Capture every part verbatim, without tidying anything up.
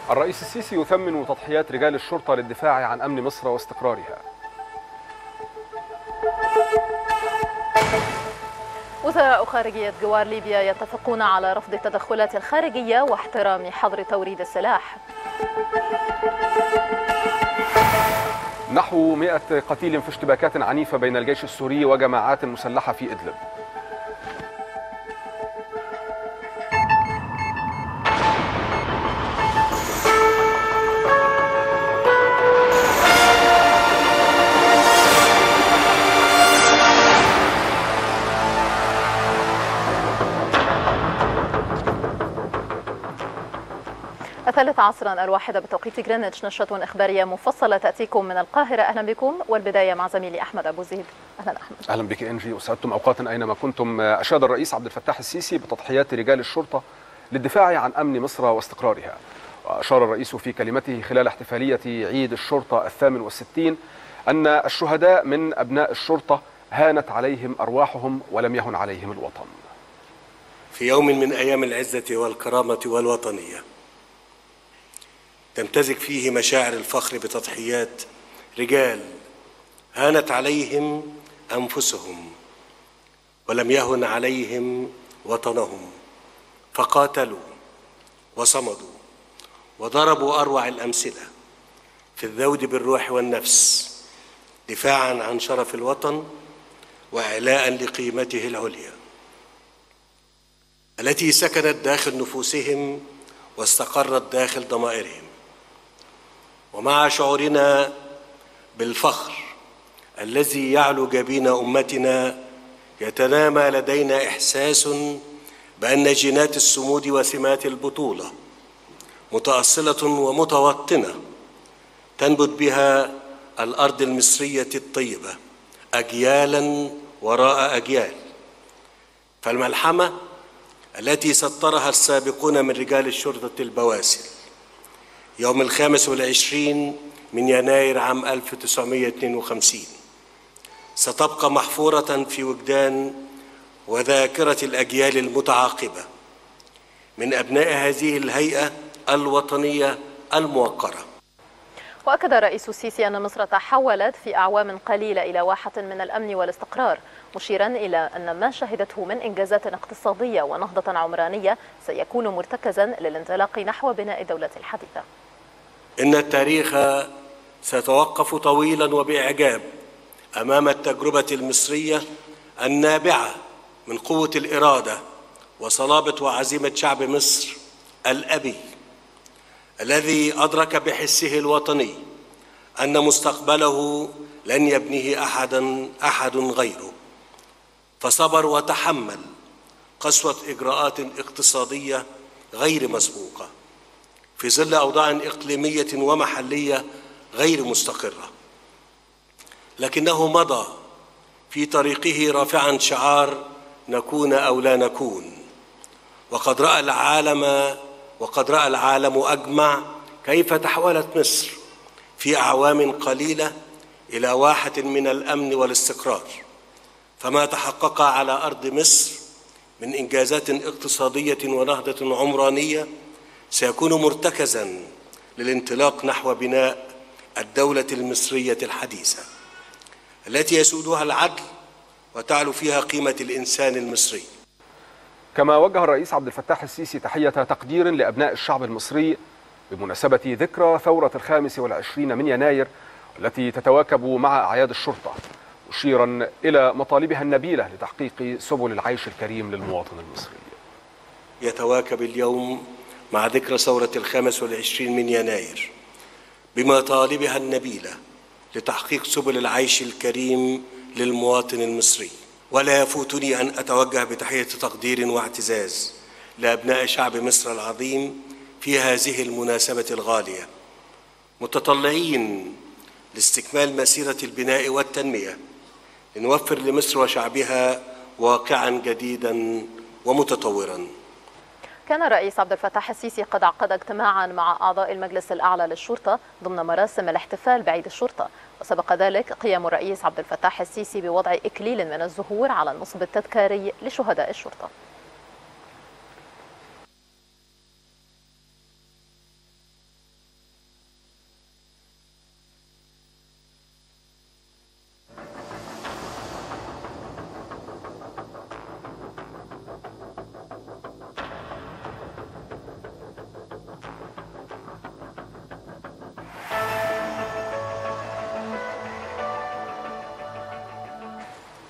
الرئيس السيسي يثمن تضحيات رجال الشرطة للدفاع عن أمن مصر واستقرارها. وزراء خارجية جوار ليبيا يتفقون على رفض التدخلات الخارجية واحترام حظر توريد السلاح. نحو مئة قتيل في اشتباكات عنيفة بين الجيش السوري وجماعات مسلحة في إدلب. الثالث عصرا الواحدة بتوقيت جرينتش، نشرة إخبارية مفصلة تأتيكم من القاهرة. أهلا بكم، والبداية مع زميلي أحمد أبو زيد. أهلا أحمد. أهلا بك إنجي، وسعدتم أوقاتا أينما كنتم. أشاد الرئيس عبد الفتاح السيسي بتضحيات رجال الشرطة للدفاع عن أمن مصر واستقرارها. وأشار الرئيس في كلمته خلال احتفالية عيد الشرطة الثامن والستين أن الشهداء من أبناء الشرطة هانت عليهم أرواحهم ولم يهن عليهم الوطن. في يوم من أيام العزة والكرامة والوطنية تمتزج فيه مشاعر الفخر بتضحيات رجال هانت عليهم أنفسهم ولم يهن عليهم وطنهم، فقاتلوا وصمدوا وضربوا أروع الأمثلة في الذود بالروح والنفس دفاعاً عن شرف الوطن وإعلاء لقيمته العليا التي سكنت داخل نفوسهم واستقرت داخل ضمائرهم. ومع شعورنا بالفخر الذي يعلو جبين أمتنا يتنامى لدينا إحساس بأن جينات الصمود وسمات البطولة متأصلة ومتوطنة تنبت بها الأرض المصرية الطيبة أجيالا وراء أجيال. فالملحمة التي سطرها السابقون من رجال الشرطة البواسل يوم الخامس والعشرين من يناير عام ألف وتسعمائة واثنين وخمسين ستبقى محفورة في وجدان وذاكرة الأجيال المتعاقبة من أبناء هذه الهيئة الوطنية الموقرة. وأكد الرئيس السيسي أن مصر تحولت في أعوام قليلة إلى واحة من الأمن والاستقرار، مشيرا إلى أن ما شهدته من إنجازات اقتصادية ونهضة عمرانية سيكون مرتكزا للانطلاق نحو بناء الدولة الحديثة. إن التاريخ سيتوقف طويلا وبإعجاب أمام التجربة المصرية النابعة من قوة الإرادة وصلابة وعزيمة شعب مصر الأبي الذي أدرك بحسه الوطني أن مستقبله لن يبنيه أحدا أحد غيره، فصبر وتحمل قسوة إجراءات اقتصادية غير مسبوقة في ظل أوضاع إقليمية ومحلية غير مستقرة، لكنه مضى في طريقه رافعا شعار نكون أو لا نكون. وقد رأى العالم وقد رأى العالم أجمع كيف تحولت مصر في أعوام قليلة إلى واحة من الأمن والاستقرار، فما تحقق على أرض مصر من إنجازات اقتصادية ونهضة عمرانية سيكون مرتكزاً للانطلاق نحو بناء الدولة المصرية الحديثة التي يسودها العدل وتعلو فيها قيمة الإنسان المصري. كما وجه الرئيس عبد الفتاح السيسي تحية تقدير لأبناء الشعب المصري بمناسبة ذكرى ثورة الخامس والعشرين من يناير التي تتواكب مع أعياد الشرطة، مشيرا إلى مطالبها النبيلة لتحقيق سبل العيش الكريم للمواطن المصري. يتواكب اليوم مع ذكرى ثورة الخامس والعشرين من يناير بمطالبها النبيلة لتحقيق سبل العيش الكريم للمواطن المصري. ولا يفوتني أن أتوجه بتحية تقدير واعتزاز لأبناء شعب مصر العظيم في هذه المناسبة الغالية، متطلعين لاستكمال مسيرة البناء والتنمية لنوفر لمصر وشعبها واقعا جديدا ومتطورا. كان الرئيس عبد الفتاح السيسي قد عقد اجتماعا مع أعضاء المجلس الأعلى للشرطة ضمن مراسم الاحتفال بعيد الشرطة، وسبق ذلك قيام الرئيس عبد الفتاح السيسي بوضع إكليل من الزهور على النصب التذكاري لشهداء الشرطة.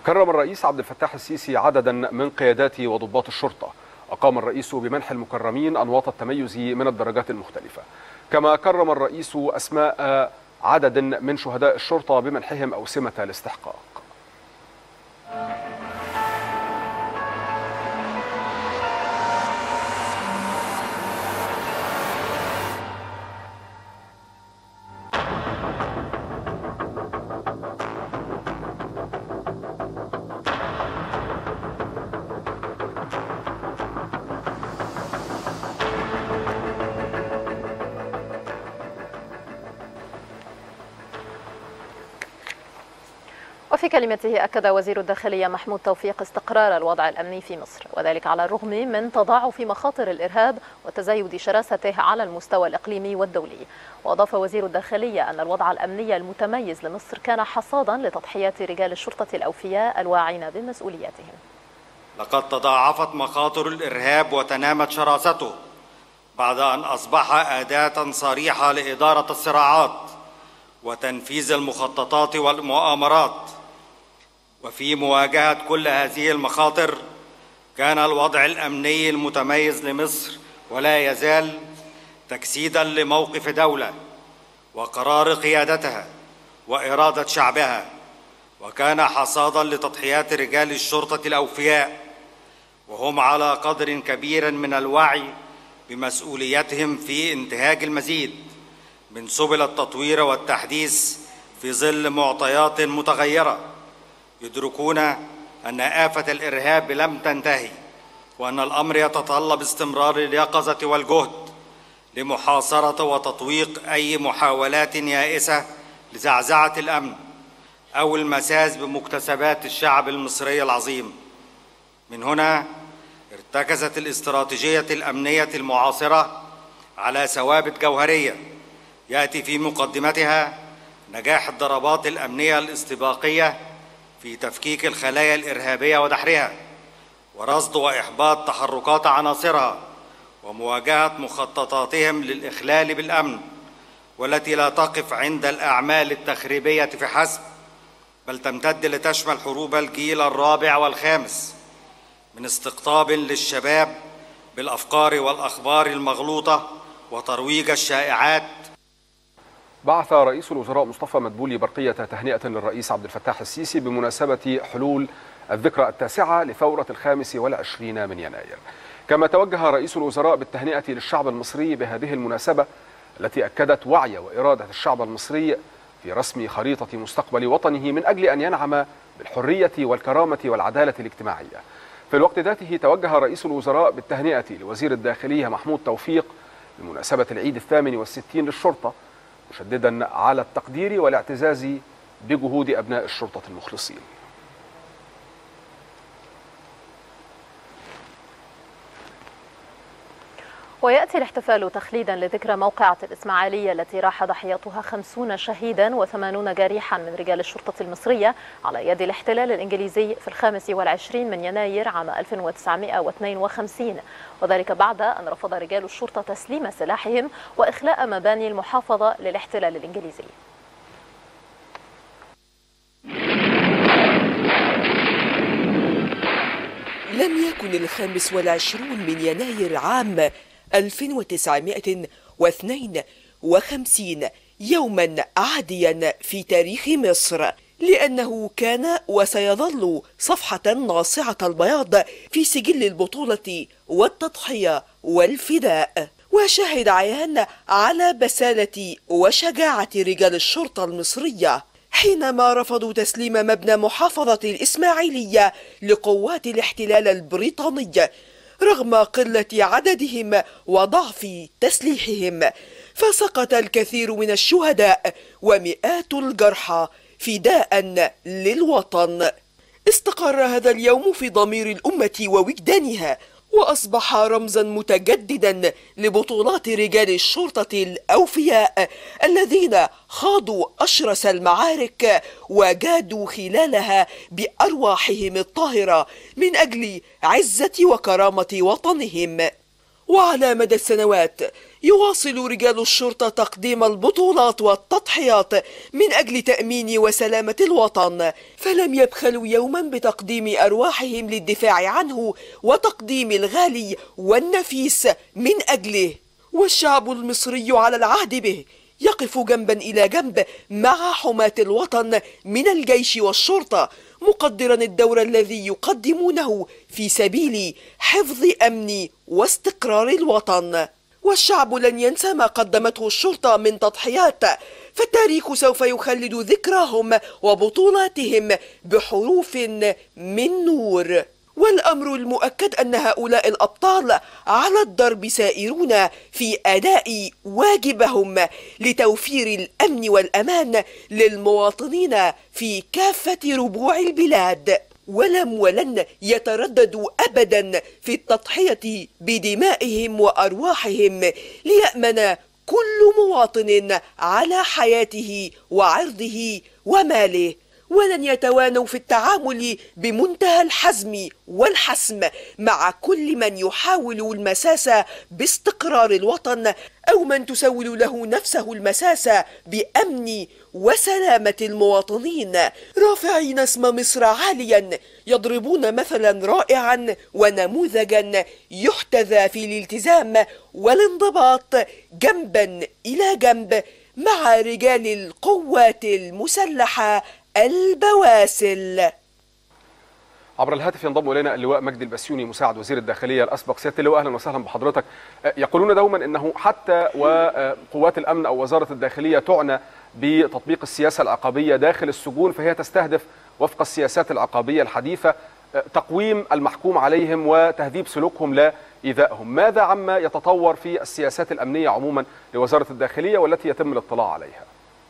كرم الرئيس عبد الفتاح السيسي عددا من قيادات وضباط الشرطة. أقام الرئيس بمنح المكرمين أنواط التميز من الدرجات المختلفة. كما كرم الرئيس أسماء عدد من شهداء الشرطة بمنحهم أوسمة الاستحقاق. وفي كلمته أكد وزير الداخلية محمود توفيق استقرار الوضع الأمني في مصر، وذلك على الرغم من تضاعف مخاطر الإرهاب وتزايد شراسته على المستوى الإقليمي والدولي. وأضاف وزير الداخلية أن الوضع الأمني المتميز لمصر كان حصادا لتضحيات رجال الشرطة الأوفياء الواعين بمسؤولياتهم. لقد تضاعفت مخاطر الإرهاب وتنامت شراسته بعد أن أصبح أداة صريحة لإدارة الصراعات وتنفيذ المخططات والمؤامرات. وفي مواجهة كل هذه المخاطر كان الوضع الأمني المتميز لمصر ولا يزال تجسيداً لموقف دولة وقرار قيادتها وإرادة شعبها، وكان حصاداً لتضحيات رجال الشرطة الأوفياء، وهم على قدر كبير من الوعي بمسؤوليتهم في انتهاج المزيد من سبل التطوير والتحديث في ظل معطيات متغيرة، يدركون أن آفة الإرهاب لم تنتهي، وأن الأمر يتطلب استمرار اليقظة والجهد لمحاصرة وتطويق أي محاولات يائسة لزعزعة الأمن أو المساس بمكتسبات الشعب المصري العظيم. من هنا ارتكزت الاستراتيجية الأمنية المعاصرة على ثوابت جوهرية يأتي في مقدمتها نجاح الضربات الأمنية الاستباقية في تفكيك الخلايا الإرهابية ودحرها، ورصد وإحباط تحركات عناصرها، ومواجهة مخططاتهم للإخلال بالأمن، والتي لا تقف عند الأعمال التخريبية فحسب، بل تمتد لتشمل حروب الجيل الرابع والخامس من استقطاب للشباب بالأفكار والأخبار المغلوطة وترويج الشائعات. بعث رئيس الوزراء مصطفى مدبولي برقية تهنئة للرئيس عبد الفتاح السيسي بمناسبة حلول الذكرى التاسعة لثورة الخامس والعشرين من يناير. كما توجه رئيس الوزراء بالتهنئة للشعب المصري بهذه المناسبة التي أكدت وعي وإرادة الشعب المصري في رسم خريطة مستقبل وطنه من أجل أن ينعم بالحرية والكرامة والعدالة الاجتماعية. في الوقت ذاته توجه رئيس الوزراء بالتهنئة لوزير الداخلية محمود توفيق بمناسبة العيد الثامن والستين للشرطة، مشددا على التقدير والاعتزاز بجهود أبناء الشرطة المخلصين. ويأتي الاحتفال تخليدا لذكرى موقعة الإسماعيلية التي راح ضحيتها خمسون شهيدا وثمانون جريحا من رجال الشرطة المصرية على يد الاحتلال الإنجليزي في الخامس والعشرين من يناير عام ألف وتسعمائة واثنين وخمسين، وذلك بعد أن رفض رجال الشرطة تسليم سلاحهم وإخلاء مباني المحافظة للاحتلال الإنجليزي. لم يكن الخامس والعشرون من يناير عام ألف وتسعمائة واثنين وخمسين يوما عاديا في تاريخ مصر، لأنه كان وسيظل صفحة ناصعة البياض في سجل البطولة والتضحية والفداء، وشاهد عيان على بسالة وشجاعة رجال الشرطة المصرية حينما رفضوا تسليم مبنى محافظة الإسماعيلية لقوات الاحتلال البريطاني رغم قلة عددهم وضعف تسليحهم، فسقط الكثير من الشهداء ومئات الجرحى فداء للوطن. استقر هذا اليوم في ضمير الأمة ووجدانها، وأصبح رمزا متجددا لبطولات رجال الشرطة الأوفياء الذين خاضوا أشرس المعارك وجادوا خلالها بأرواحهم الطاهرة من أجل عزة وكرامة وطنهم. وعلى مدى السنوات يواصل رجال الشرطة تقديم البطولات والتضحيات من أجل تأمين وسلامة الوطن، فلم يبخلوا يوما بتقديم أرواحهم للدفاع عنه وتقديم الغالي والنفيس من أجله. والشعب المصري على العهد به يقف جنبا إلى جنب مع حماة الوطن من الجيش والشرطة، مقدرا الدور الذي يقدمونه في سبيل حفظ أمن واستقرار الوطن. والشعب لن ينسى ما قدمته الشرطة من تضحيات، فالتاريخ سوف يخلد ذكراهم وبطولاتهم بحروف من نور. والأمر المؤكد أن هؤلاء الأبطال على الدرب سائرون في أداء واجبهم لتوفير الأمن والأمان للمواطنين في كافة ربوع البلاد، ولم ولن يترددوا أبدا في التضحية بدمائهم وأرواحهم ليأمن كل مواطن على حياته وعرضه وماله، ولن يتوانوا في التعامل بمنتهى الحزم والحسم مع كل من يحاول المساس باستقرار الوطن أو من تسول له نفسه المساس بأمن وسلامة المواطنين، رافعين اسم مصر عاليا، يضربون مثلا رائعا ونموذجا يحتذى في الالتزام والانضباط جنبا إلى جنب مع رجال القوات المسلحة البواسل. عبر الهاتف ينضم الينا اللواء مجدي البسيوني مساعد وزير الداخليه الاسبق. سياده اللواء اهلا وسهلا بحضرتك. يقولون دوما انه حتى وقوات الامن او وزاره الداخليه تعنى بتطبيق السياسه العقابيه داخل السجون، فهي تستهدف وفق السياسات العقابيه الحديثه تقويم المحكوم عليهم وتهذيب سلوكهم لا ايذائهم. ماذا عما يتطور في السياسات الامنيه عموما لوزاره الداخليه والتي يتم الاطلاع عليها؟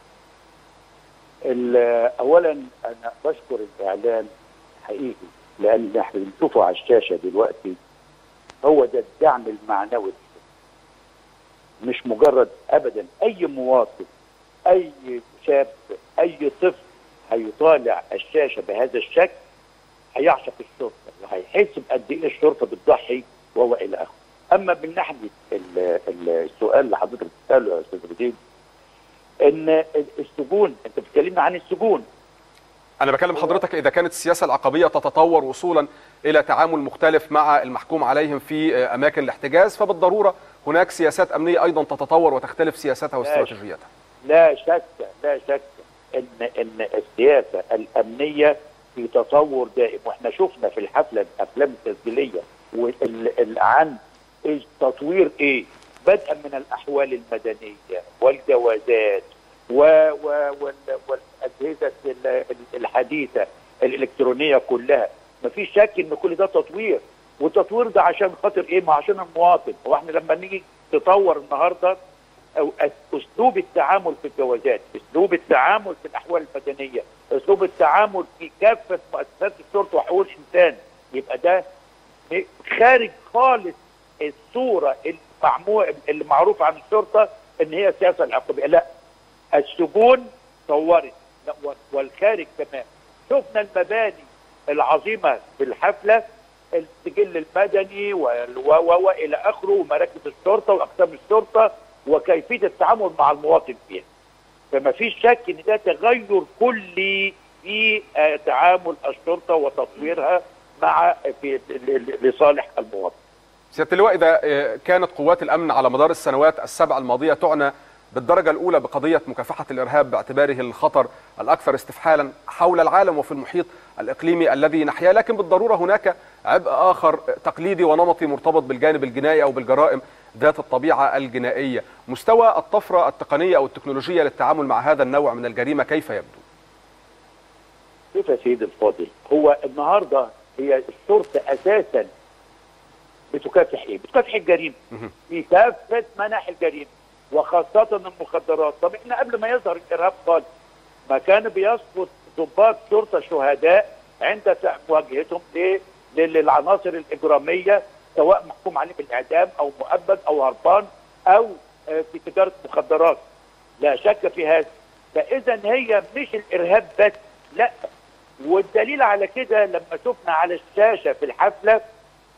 اولا انا بشكر الاعلام حقيقي، لان احنا بنشوفه على الشاشه دلوقتي هو ده الدعم المعنوي، مش مجرد ابدا اي مواطن اي شاب اي طفل هيطالع الشاشه بهذا الشكل هيعشق الشرطه وهيحس بقد ايه الشرطه بتضحي وهو الى اخره. اما من ناحيه السؤال اللي حضرتك بتساله يا استاذ بديل، ان السجون، انت بتكلمنا عن السجون. انا بكلم حضرتك اذا كانت السياسه العقابيه تتطور وصولا الى تعامل مختلف مع المحكوم عليهم في اماكن الاحتجاز، فبالضروره هناك سياسات امنيه ايضا تتطور وتختلف سياستها واستراتيجيتها. لا شك لا شك ان ان السياسه الامنيه في تطور دائم، واحنا شفنا في الحفله الافلام التسجيليه عن التطوير ايه، بدءا من الاحوال المدنيه والجوازات والاجهزه الحديثه الالكترونيه كلها. مفيش شك ان كل ده تطوير، والتطوير ده عشان خاطر ايه؟ ما عشان المواطن. هو احنا لما نيجي نطور النهارده أو اسلوب التعامل في الجوازات، اسلوب التعامل في الاحوال المدنيه، اسلوب التعامل في كافه مؤسسات الشرطه وحقوق الانسان، يبقى ده خارج خالص الصوره المعمول اللي معروف عن الشرطه ان هي السياسه العقابيه. لا، السجون طورت والخارج كمان. شفنا المباني العظيمه في الحفله، السجل المدني والى اخره، ومراكز الشرطه واقسام الشرطه وكيفيه التعامل مع المواطن فيها. فما فيش شك ان ده تغير كلي في تعامل الشرطه وتطويرها مع في لصالح المواطن. سياده اللواء، اذا كانت قوات الامن على مدار السنوات السبع الماضيه تعنى بالدرجه الاولى بقضيه مكافحه الارهاب باعتباره الخطر الاكثر استفحالا حول العالم وفي المحيط الاقليمي الذي نحياه، لكن بالضروره هناك عبء اخر تقليدي ونمطي مرتبط بالجانب الجنائي او بالجرائم ذات الطبيعه الجنائيه. مستوى الطفره التقنيه او التكنولوجيه للتعامل مع هذا النوع من الجريمه كيف يبدو؟ شوف يا سيدي الفاضل، هو النهارده هي الشرطه اساسا بتكافح ايه؟ بتكافح الجريمه في كافه مناحي الجريمه وخاصه المخدرات. طب احنا قبل ما يظهر الارهاب خالص ما كان بيسقط ضباط شرطه شهداء عند مواجهتهم للعناصر الاجراميه، سواء محكوم عليه بالاعدام او مؤبد او هربان او في تجاره مخدرات. لا شك في هذا. فاذا هي مش الارهاب بس، لا. والدليل على كده لما شفنا على الشاشه في الحفله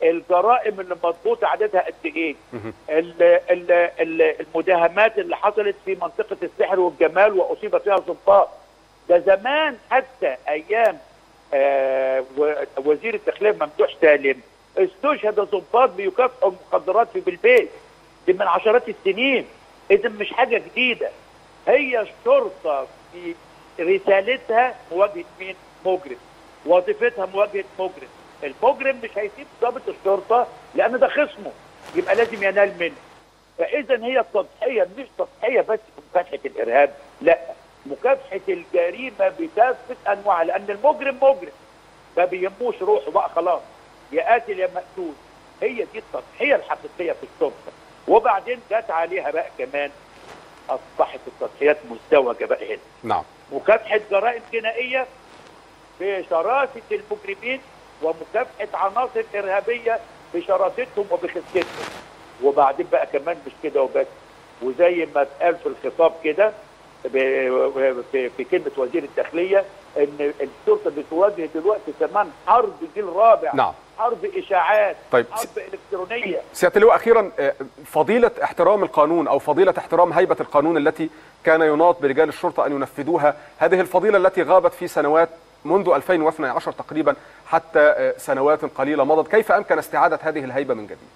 الجرائم اللي مضبوطه عددها قد ايه؟ ال ال ال المداهمات اللي حصلت في منطقه السحر والجمال واصيب فيها ضباط. ده زمان حتى ايام آه وزير الداخليه ممدوح سالم استشهد ضباط بيكافحوا المخدرات في بالبيت، دي من عشرات السنين. اذا مش حاجه جديده. هي الشرطه في رسالتها مواجهه مين؟ مجرم. وظيفتها مواجهه مجرم. المجرم مش هيسيب ضابط الشرطه لان ده خصمه، يبقى لازم ينال منه. فاذا هي التضحيه مش تضحيه بس في مكافحه الارهاب، لا، مكافحه الجريمه بكافه انواعها، لان المجرم مجرم ما بيهموش روحه بقى خلاص، يا قاتل يا مقتول. هي دي التضحيه الحقيقيه في الشرطه. وبعدين جت عليها بقى كمان اصبحت التضحيات مزدوجه بقى هنا. نعم. مكافحه جرائم جنائيه بشراسه المجرمين، ومكافحه عناصر ارهابيه بشراستهم وبخستهم. وبعدين بقى كمان مش كده وبس، وزي ما اتقال في الخطاب كده في كلمه وزير الداخليه ان الشرطه بتواجه دلوقتي كمان حرب جيل رابع. نعم. حرب اشاعات. طيب. حرب الكترونيه. سياده اللواء اخيرا، فضيله احترام القانون او فضيله احترام هيبه القانون التي كان يناط برجال الشرطه ان ينفذوها، هذه الفضيله التي غابت في سنوات منذ ألفين واثني عشر تقريبا حتى سنوات قليله مضت، كيف امكن استعاده هذه الهيبه من جديد؟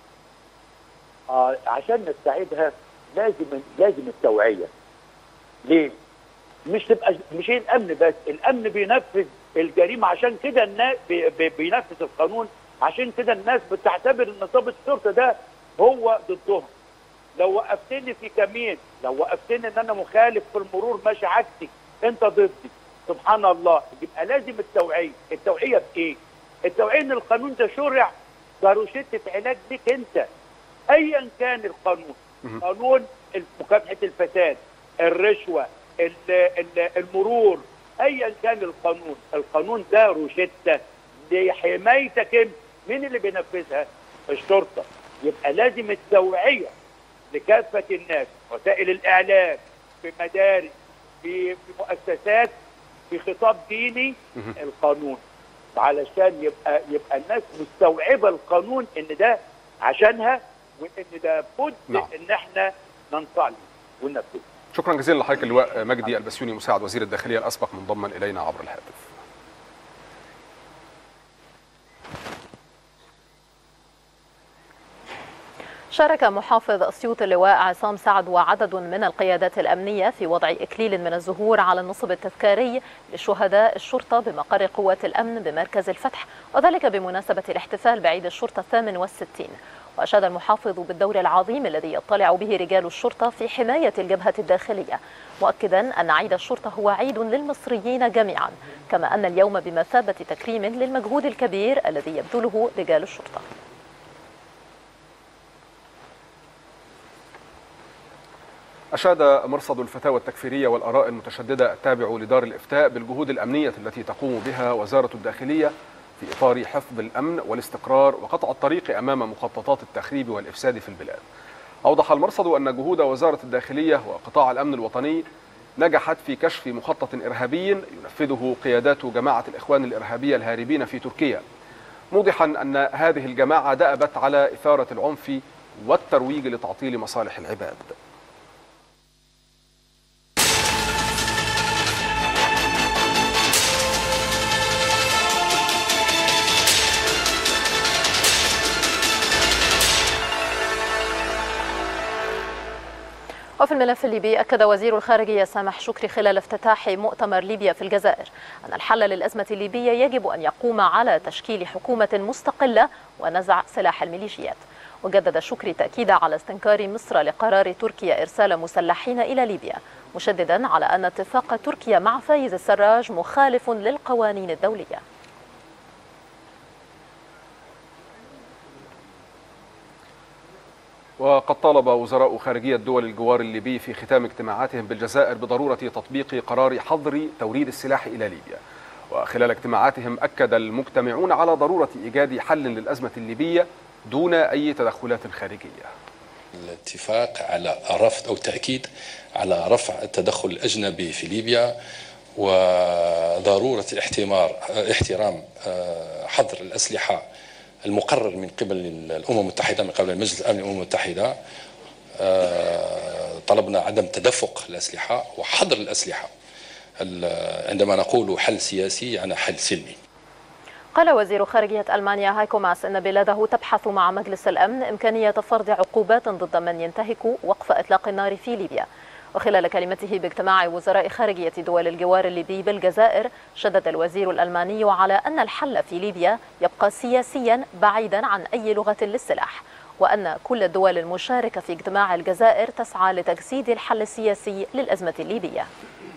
آه عشان نستعيدها لازم لازم التوعيه. ليه؟ مش تبقى مش هي الامن بس، الامن بينفذ الجريمه، عشان كده الناس بي بي بينفذ القانون، عشان كده الناس بتعتبر ان ضابط الشرطه ده هو ضدهم. لو وقفتني في كمين، لو وقفتني ان انا مخالف في المرور ماشي عكسي، انت ضدي. سبحان الله. يبقى لازم التوعيه، التوعيه بايه؟ التوعيه ان القانون ده شرع كروشته علاج ليك انت. ايا كان القانون، قانون مكافحه الفساد، الرشوه، المرور، ايا كان القانون، القانون ده روشته لحمايتك انت. مين اللي بينفذها؟ الشرطه. يبقى لازم التوعيه لكافه الناس، وسائل الاعلام، في مدارس، في في مؤسسات، في خطاب ديني، القانون، علشان يبقى يبقى الناس مستوعبه القانون ان ده عشانها، وان ده بد نعم. ان احنا ننصلي وننفذه. شكرا جزيلا لحضرتك اللواء مجدي البسيوني مساعد وزير الداخليه الاسبق منضما الينا عبر الهاتف. شارك محافظ أسيوط اللواء عصام سعد وعدد من القيادات الأمنية في وضع إكليل من الزهور على النصب التذكاري لشهداء الشرطة بمقر قوات الأمن بمركز الفتح، وذلك بمناسبة الاحتفال بعيد الشرطة الثامن والستين. وأشاد المحافظ بالدور العظيم الذي يطلع به رجال الشرطة في حماية الجبهة الداخلية، مؤكدا أن عيد الشرطة هو عيد للمصريين جميعا، كما أن اليوم بمثابة تكريم للمجهود الكبير الذي يبذله رجال الشرطة. أشاد مرصد الفتاوى التكفيرية والآراء المتشددة التابع لدار الإفتاء بالجهود الأمنية التي تقوم بها وزارة الداخلية في إطار حفظ الأمن والاستقرار وقطع الطريق أمام مخططات التخريب والإفساد في البلاد. أوضح المرصد أن جهود وزارة الداخلية وقطاع الأمن الوطني نجحت في كشف مخطط إرهابي ينفذه قيادات جماعة الإخوان الإرهابية الهاربين في تركيا، موضحا أن هذه الجماعة دأبت على إثارة العنف والترويج لتعطيل مصالح العباد. وفي الملف الليبي، أكد وزير الخارجية سامح شكري خلال افتتاح مؤتمر ليبيا في الجزائر أن الحل للأزمة الليبية يجب أن يقوم على تشكيل حكومة مستقلة ونزع سلاح الميليشيات. وجدد شكري تأكيد على استنكار مصر لقرار تركيا إرسال مسلحين إلى ليبيا، مشددا على أن اتفاق تركيا مع فايز السراج مخالف للقوانين الدولية. وقد طالب وزراء خارجية دول الجوار الليبي في ختام اجتماعاتهم بالجزائر بضرورة تطبيق قرار حظر توريد السلاح إلى ليبيا. وخلال اجتماعاتهم أكد المجتمعون على ضرورة إيجاد حل للأزمة الليبية دون أي تدخلات خارجية. الاتفاق على رفض أو تأكيد على رفع التدخل الأجنبي في ليبيا، وضرورة احتمار احترام حظر الأسلحة المقرر من قبل الأمم المتحدة، من قبل مجلس الأمن الأمم المتحدة. طلبنا عدم تدفق الأسلحة وحظر الأسلحة. عندما نقول حل سياسي يعني حل سلمي. قال وزير خارجية ألمانيا هايكو ماس أن بلاده تبحث مع مجلس الأمن إمكانية فرض عقوبات ضد من ينتهك وقف إطلاق النار في ليبيا. وخلال كلمته باجتماع وزراء خارجية دول الجوار الليبي بالجزائر، شدد الوزير الألماني على أن الحل في ليبيا يبقى سياسيا بعيدا عن أي لغة للسلاح، وأن كل الدول المشاركة في اجتماع الجزائر تسعى لتجسيد الحل السياسي للأزمة الليبية.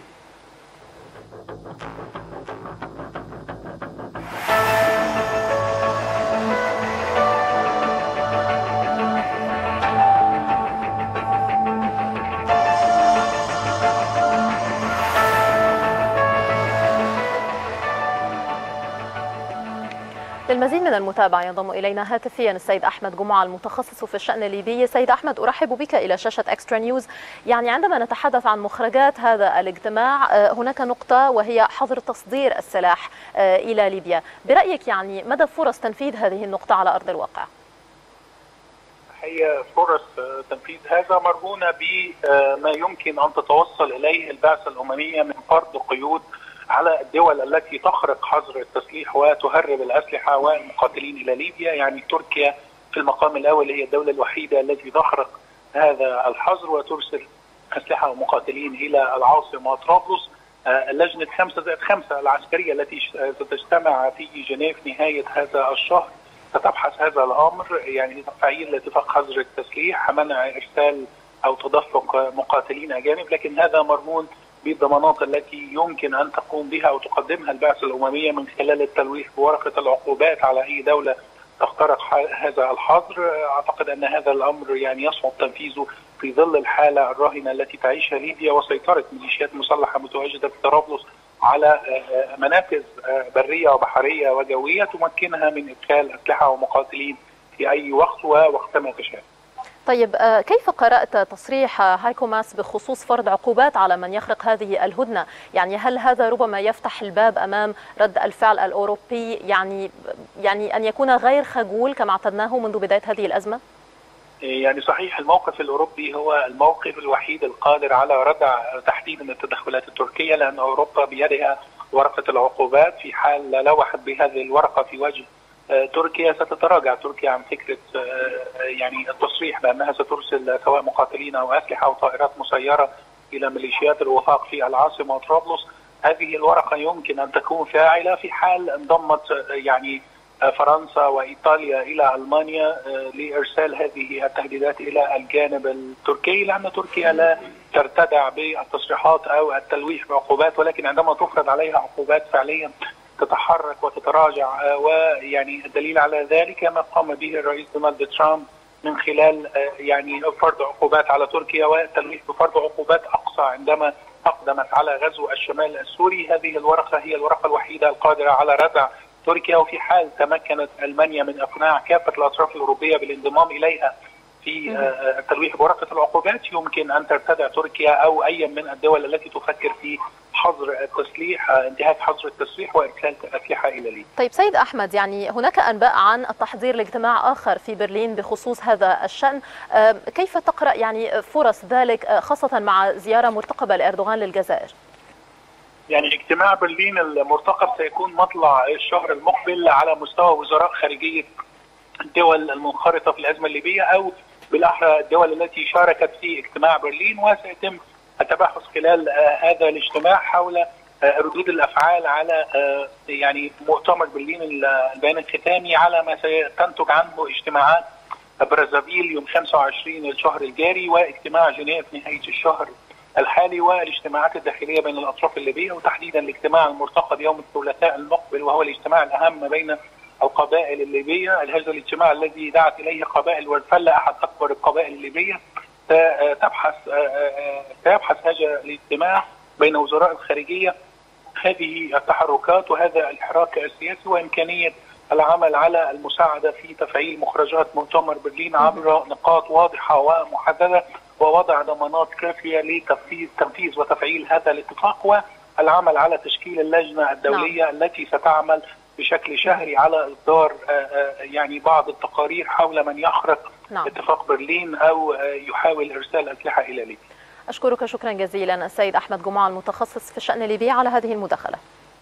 للمزيد من المتابعة ينضم إلينا هاتفيا السيد أحمد جمعة المتخصص في الشأن الليبي. سيد أحمد، أرحب بك إلى شاشة إكسترا نيوز. يعني عندما نتحدث عن مخرجات هذا الاجتماع، هناك نقطة وهي حظر تصدير السلاح إلى ليبيا. برأيك يعني مدى فرص تنفيذ هذه النقطة على أرض الواقع؟ هي فرص تنفيذ هذا مرهونة بما يمكن أن تتوصل إليه البعثة الأممية من فرض قيود على الدول التي تخرق حظر التسليح وتهرب الأسلحة والمقاتلين إلى ليبيا. يعني تركيا في المقام الأول هي الدولة الوحيدة التي تخرق هذا الحظر وترسل أسلحة ومقاتلين إلى العاصمة طرابلس. اللجنة خمسة زائد خمسة العسكرية التي ستجتمع في جنيف نهاية هذا الشهر ستبحث هذا الأمر، يعني تفعيل اتفاق حظر التسليح، منع إرسال أو تدفق مقاتلين أجانب، لكن هذا مرهون بالضمانات التي يمكن أن تقوم بها أو تقدمها البعثة الأممية من خلال التلويح بورقة العقوبات على أي دولة تخترق هذا الحظر. أعتقد أن هذا الأمر يعني يصعب تنفيذه في ظل الحالة الراهنة التي تعيشها ليبيا وسيطرة ميليشيات مسلحة متواجدة في طرابلس على منافذ برية وبحرية وجوية تمكنها من إدخال أسلحة ومقاتلين في أي وقت ووقتما تشاء. طيب، كيف قرأت تصريح هايكو ماس بخصوص فرض عقوبات على من يخرق هذه الهدنة؟ يعني هل هذا ربما يفتح الباب أمام رد الفعل الأوروبي، يعني يعني أن يكون غير خجول كما اعتدناه منذ بداية هذه الأزمة؟ يعني صحيح الموقف الأوروبي هو الموقف الوحيد القادر على ردع تحديدا التدخلات التركية، لأن أوروبا بيدها ورقة العقوبات. في حال لوحت بهذه الورقة في وجه تركيا ستتراجع تركيا عن فكرة يعني التصريح بأنها سترسل سواء مقاتلين أو أسلحة أو طائرات مسيرة إلى ميليشيات الوفاق في العاصمة طرابلس. هذه الورقة يمكن أن تكون فاعلة في حال انضمت يعني فرنسا وإيطاليا إلى ألمانيا لإرسال هذه التهديدات إلى الجانب التركي، لأن تركيا لا ترتدع بالتصريحات أو التلويح بعقوبات، ولكن عندما تفرض عليها عقوبات فعليا تتحرك وتتراجع. ويعني الدليل على ذلك ما قام به الرئيس دونالد ترامب من خلال يعني فرض عقوبات على تركيا والتلويح بفرض عقوبات أقصى عندما أقدمت على غزو الشمال السوري. هذه الورقة هي الورقة الوحيدة القادرة على ردع تركيا، وفي حال تمكنت ألمانيا من إقناع كافة الأطراف الأوروبية بالانضمام إليها في التلويح بورقة العقوبات يمكن أن ترتدع تركيا أو أي من الدول التي تفكر في حظر التسليح انتهاك حظر التسليح وإرسال أسلحة إلى ليبيا. طيب سيد أحمد، يعني هناك أنباء عن التحضير لاجتماع آخر في برلين بخصوص هذا الشأن، كيف تقرأ يعني فرص ذلك خاصة مع زيارة مرتقبة لأردوغان للجزائر؟ يعني اجتماع برلين المرتقب سيكون مطلع الشهر المقبل على مستوى وزراء خارجية الدول المنخرطة في الأزمة الليبية، أو بالأحرى الدول التي شاركت في اجتماع برلين، وسيتم التباحث خلال هذا الاجتماع حول ردود الأفعال على يعني مؤتمر برلين البيان الختامي، على ما سينتج عنه اجتماعات برازافيل يوم خمسة وعشرين الشهر الجاري واجتماع جنيف نهاية الشهر الحالي والاجتماعات الداخلية بين الأطراف الليبية، وتحديدا الاجتماع المرتقب يوم الثلاثاء المقبل وهو الاجتماع الأهم بين القبائل الليبية. هذا الاجتماع الذي دعت إليه قبائل ورفلة أحد أكبر القبائل الليبية تبحث سيبحث هذا الاجتماع بين وزراء الخارجية هذه التحركات وهذا الحراك السياسي وإمكانية العمل على المساعدة في تفعيل مخرجات مؤتمر برلين عبر نقاط واضحة ومحددة ووضع ضمانات كافية لتنفيذ وتفعيل هذا الاتفاق، والعمل على تشكيل اللجنة الدولية نعم. التي ستعمل بشكل شهري على إصدار يعني بعض التقارير حول من يخرق نعم. اتفاق برلين أو يحاول إرسال أسلحة إلى ليبيا. أشكرك شكرا جزيلا السيد أحمد جمعة المتخصص في الشأن الليبي على هذه المداخلة.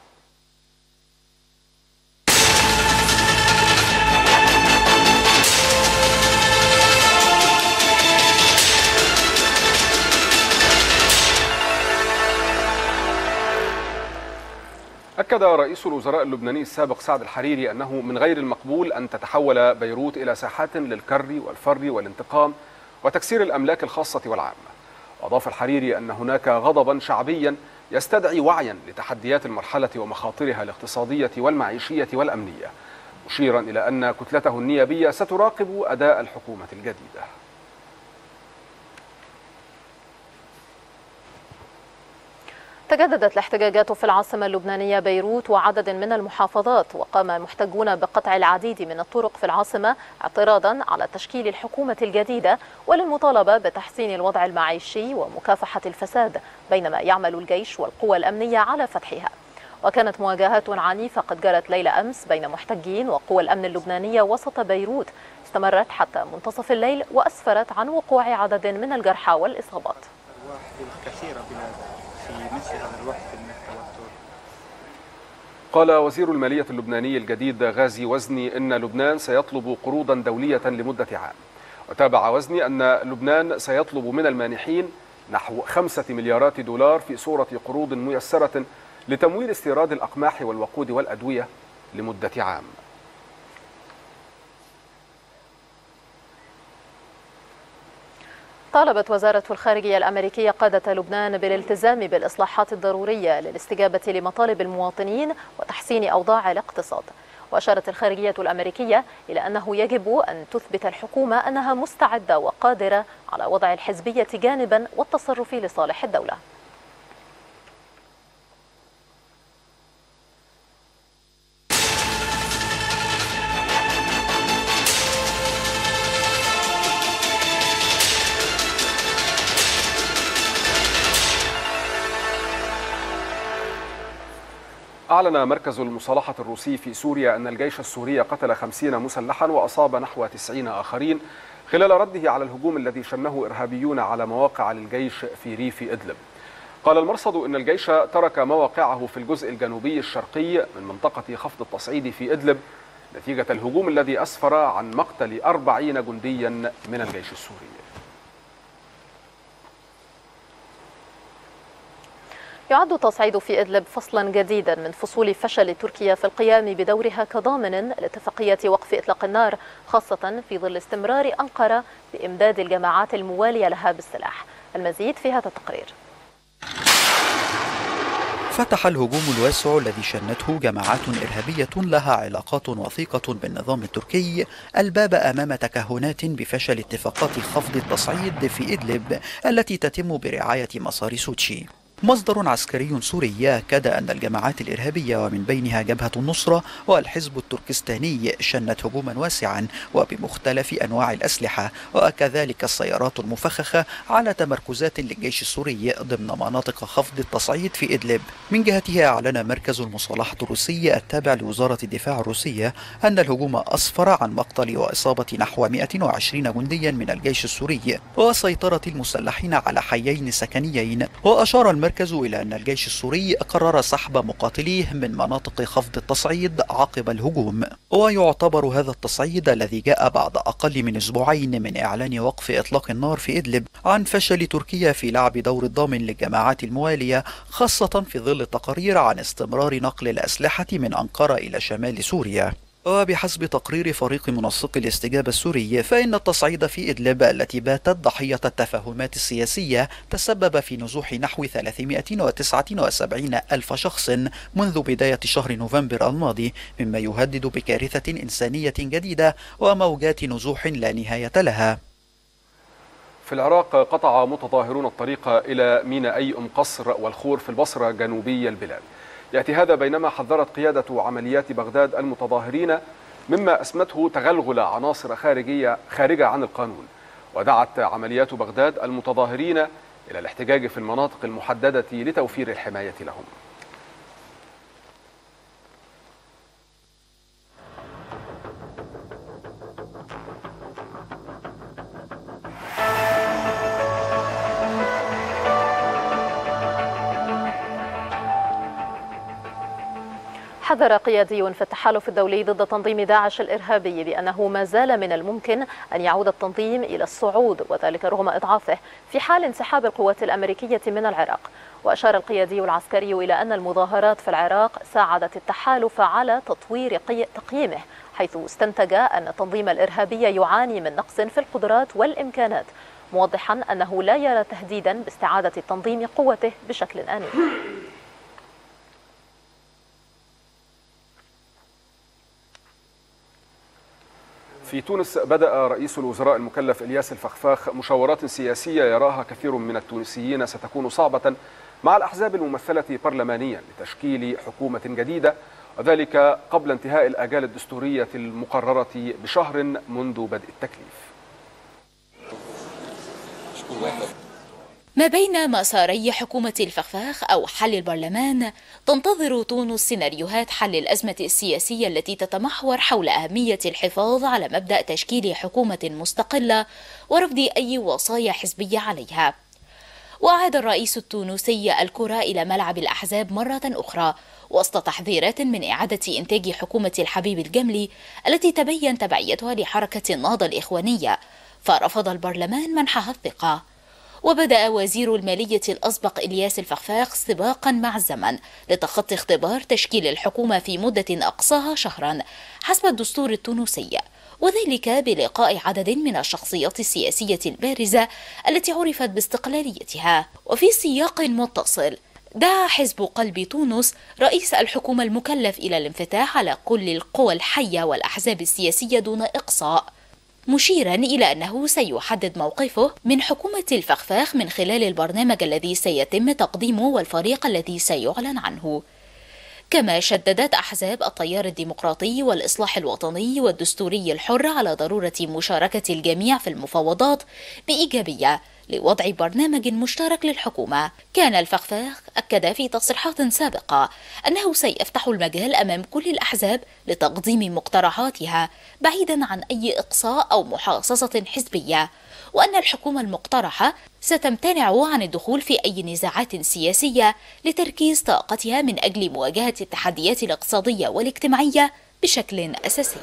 أكد رئيس الوزراء اللبناني السابق سعد الحريري أنه من غير المقبول أن تتحول بيروت إلى ساحات للكر والفر والانتقام وتكسير الأملاك الخاصة والعامة. وأضاف الحريري أن هناك غضبا شعبيا يستدعي وعيا لتحديات المرحلة ومخاطرها الاقتصادية والمعيشية والأمنية، مشيرا إلى أن كتلته النيابية ستراقب أداء الحكومة الجديدة. تجددت الاحتجاجات في العاصمة اللبنانية بيروت وعدد من المحافظات، وقام المحتجون بقطع العديد من الطرق في العاصمة اعتراضا على تشكيل الحكومة الجديدة وللمطالبة بتحسين الوضع المعيشي ومكافحة الفساد، بينما يعمل الجيش والقوى الأمنية على فتحها. وكانت مواجهات عنيفة قد جرت ليلة أمس بين محتجين وقوى الأمن اللبنانية وسط بيروت، استمرت حتى منتصف الليل وأسفرت عن وقوع عدد من الجرحى والإصابات. في مثل هذا الوقت من التوتر. قال وزير المالية اللبناني الجديد غازي وزني إن لبنان سيطلب قروضا دولية لمدة عام. وتابع وزني أن لبنان سيطلب من المانحين نحو خمسة مليارات دولار في صورة قروض ميسرة لتمويل استيراد الأقماح والوقود والأدوية لمدة عام. طالبت وزارة الخارجية الأمريكية قادة لبنان بالالتزام بالإصلاحات الضرورية للاستجابة لمطالب المواطنين وتحسين أوضاع الاقتصاد. وأشارت الخارجية الأمريكية إلى أنه يجب أن تثبت الحكومة أنها مستعدة وقادرة على وضع الحزبية جانبا والتصرف لصالح الدولة. أعلن مركز المصالحة الروسي في سوريا أن الجيش السوري قتل خمسين مسلحا وأصاب نحو تسعين آخرين خلال رده على الهجوم الذي شنه إرهابيون على مواقع للجيش في ريف إدلب. قال المرصد إن الجيش ترك مواقعه في الجزء الجنوبي الشرقي من منطقة خفض التصعيد في إدلب نتيجة الهجوم الذي أسفر عن مقتل أربعين جنديا من الجيش السوري. يعد التصعيد في إدلب فصلا جديدا من فصول فشل تركيا في القيام بدورها كضامن لاتفاقية وقف إطلاق النار، خاصة في ظل استمرار أنقرة بإمداد الجماعات الموالية لها بالسلاح. المزيد في هذا التقرير. فتح الهجوم الواسع الذي شنته جماعات إرهابية لها علاقات وثيقة بالنظام التركي الباب أمام تكهنات بفشل اتفاقات خفض التصعيد في إدلب التي تتم برعاية مسار سوتشي. مصدر عسكري سوري أكد أن الجماعات الإرهابية ومن بينها جبهة النصرة والحزب التركستاني شنت هجوما واسعا وبمختلف أنواع الأسلحة وكذلك السيارات المفخخة على تمركزات للجيش السوري ضمن مناطق خفض التصعيد في إدلب. من جهته أعلن مركز المصالحة الروسي التابع لوزارة الدفاع الروسية أن الهجوم أسفر عن مقتل وإصابة نحو مئة وعشرين جنديا من الجيش السوري وسيطرة المسلحين على حيين سكنيين. وأشار المركز إلى أن الجيش السوري قرر سحب مقاتليه من مناطق خفض التصعيد عقب الهجوم. ويعتبر هذا التصعيد الذي جاء بعد أقل من أسبوعين من إعلان وقف إطلاق النار في إدلب عن فشل تركيا في لعب دور الضامن للجماعات الموالية، خاصة في ظل التقارير عن استمرار نقل الأسلحة من أنقرة إلى شمال سوريا. وبحسب تقرير فريق منسق الاستجابة السوري فإن التصعيد في إدلب التي باتت ضحية التفاهمات السياسية تسبب في نزوح نحو ثلاثمئة وتسعة وسبعين ألف شخص منذ بداية شهر نوفمبر الماضي، مما يهدد بكارثة إنسانية جديدة وموجات نزوح لا نهاية لها. في العراق قطع متظاهرون الطريق إلى مينائي أم قصر والخور في البصرة جنوبي البلاد. يأتي هذا بينما حذرت قيادة عمليات بغداد المتظاهرين مما أسمته تغلغل عناصر خارجية خارجة عن القانون، ودعت عمليات بغداد المتظاهرين إلى الاحتجاج في المناطق المحددة لتوفير الحماية لهم. حذر قيادي في التحالف الدولي ضد تنظيم داعش الإرهابي بأنه ما زال من الممكن أن يعود التنظيم إلى الصعود، وذلك رغم إضعافه في حال انسحاب القوات الأمريكية من العراق. وأشار القيادي العسكري إلى أن المظاهرات في العراق ساعدت التحالف على تطوير تقييمه، حيث استنتج أن التنظيم الإرهابي يعاني من نقص في القدرات والإمكانات، موضحا أنه لا يرى تهديدا باستعادة التنظيم قوته بشكل آني. في تونس بدأ رئيس الوزراء المكلف إلياس الفخفاخ مشاورات سياسية يراها كثير من التونسيين ستكون صعبة مع الأحزاب الممثلة برلمانيا لتشكيل حكومة جديدة، وذلك قبل انتهاء الآجال الدستورية المقررة بشهر منذ بدء التكليف. ما بين مساري حكومة الفخفاخ أو حل البرلمان، تنتظر تونس سيناريوهات حل الأزمة السياسية التي تتمحور حول أهمية الحفاظ على مبدأ تشكيل حكومة مستقلة ورفض أي وصايا حزبية عليها. وأعاد الرئيس التونسي الكرة إلى ملعب الأحزاب مرة أخرى وسط تحذيرات من إعادة إنتاج حكومة الحبيب الجملي التي تبين تبعيتها لحركة النهضة الإخوانية، فرفض البرلمان منحها الثقة. وبدأ وزير المالية الأسبق إلياس الفخفاخ سباقا مع الزمن لتخطي اختبار تشكيل الحكومة في مدة أقصاها شهرا حسب الدستور التونسي، وذلك بلقاء عدد من الشخصيات السياسية البارزة التي عرفت باستقلاليتها. وفي سياق متصل، دعا حزب قلب تونس رئيس الحكومة المكلف إلى الانفتاح على كل القوى الحية والأحزاب السياسية دون إقصاء، مشيرا إلى أنه سيحدد موقفه من حكومة الفخفاخ من خلال البرنامج الذي سيتم تقديمه والفريق الذي سيعلن عنه. كما شددت أحزاب التيار الديمقراطي والإصلاح الوطني والدستوري الحر على ضرورة مشاركة الجميع في المفاوضات بإيجابية لوضع برنامج مشترك للحكومة. كان الفخفاخ أكد في تصريحات سابقة أنه سيفتح المجال أمام كل الأحزاب لتقديم مقترحاتها بعيدا عن أي إقصاء أو محاصصة حزبية، وأن الحكومة المقترحة ستمتنع عن الدخول في أي نزاعات سياسية لتركيز طاقتها من أجل مواجهة التحديات الاقتصادية والاجتماعية بشكل أساسي.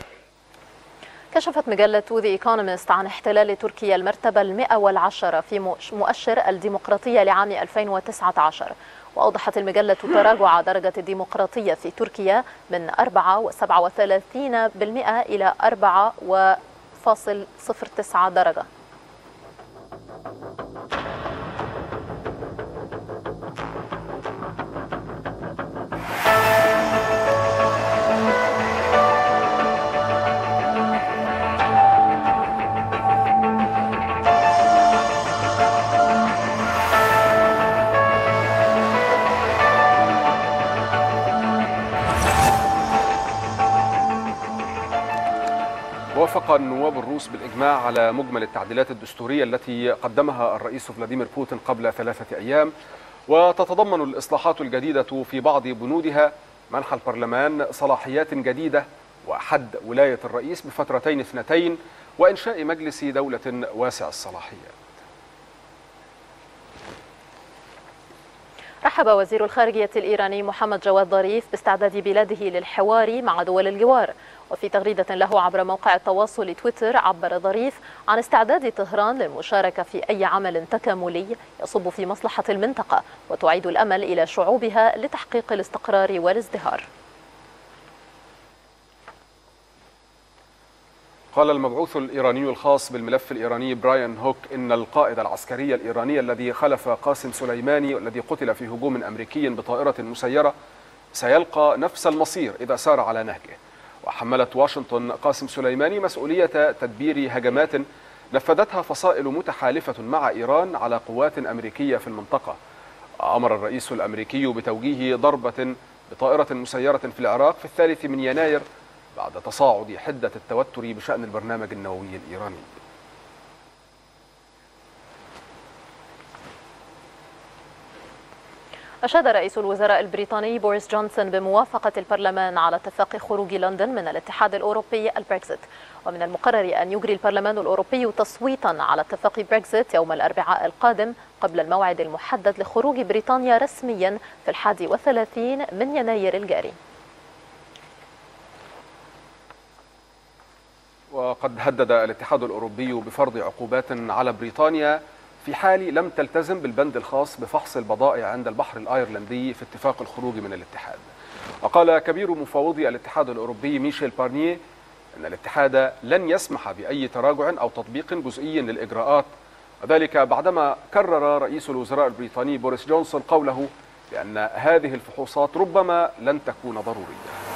كشفت مجلة ذا إيكونومست عن احتلال تركيا المرتبة المئة والعشرة في مؤشر الديمقراطية لعام ألفين وتسعة عشر، وأوضحت المجلة تراجع درجة الديمقراطية في تركيا من أربعة فاصلة سبعة وثلاثين بالمئة إلى أربعة فاصلة صفر تسعة درجة. وافق النواب الروس بالإجماع على مجمل التعديلات الدستورية التي قدمها الرئيس فلاديمير بوتين قبل ثلاثة أيام، وتتضمن الإصلاحات الجديدة في بعض بنودها منح البرلمان صلاحيات جديدة وحد ولاية الرئيس بفترتين اثنتين وإنشاء مجلس دولة واسع الصلاحيات. رحب وزير الخارجية الإيراني محمد جواد ظريف باستعداد بلاده للحوار مع دول الجوار. وفي تغريدة له عبر موقع التواصل تويتر، عبر ظريف عن استعداد طهران للمشاركة في أي عمل تكاملي يصب في مصلحة المنطقة وتعيد الأمل إلى شعوبها لتحقيق الاستقرار والازدهار. قال المبعوث الإيراني الخاص بالملف الإيراني براين هوك إن القائد العسكري الإيراني الذي خلف قاسم سليماني والذي قتل في هجوم أمريكي بطائرة مسيرة سيلقى نفس المصير إذا سار على نهجه. وحملت واشنطن قاسم سليماني مسؤولية تدبير هجمات نفذتها فصائل متحالفة مع إيران على قوات أمريكية في المنطقة. أمر الرئيس الأمريكي بتوجيه ضربة بطائرة مسيرة في العراق في الثالث من يناير بعد تصاعد حدة التوتر بشأن البرنامج النووي الإيراني. أشاد رئيس الوزراء البريطاني بوريس جونسون بموافقة البرلمان على اتفاق خروج لندن من الاتحاد الأوروبي البريكزيت، ومن المقرر أن يجري البرلمان الأوروبي تصويتا على اتفاق بريكزيت يوم الأربعاء القادم قبل الموعد المحدد لخروج بريطانيا رسميا في الحادي والثلاثين من يناير الجاري. وقد هدد الاتحاد الأوروبي بفرض عقوبات على بريطانيا في حال لم تلتزم بالبند الخاص بفحص البضائع عند البحر الأيرلندي في اتفاق الخروج من الاتحاد. وقال كبير مفوضي الاتحاد الأوروبي ميشيل بارنييه أن الاتحاد لن يسمح بأي تراجع أو تطبيق جزئي للإجراءات، وذلك بعدما كرر رئيس الوزراء البريطاني بوريس جونسون قوله بأن هذه الفحوصات ربما لن تكون ضرورية.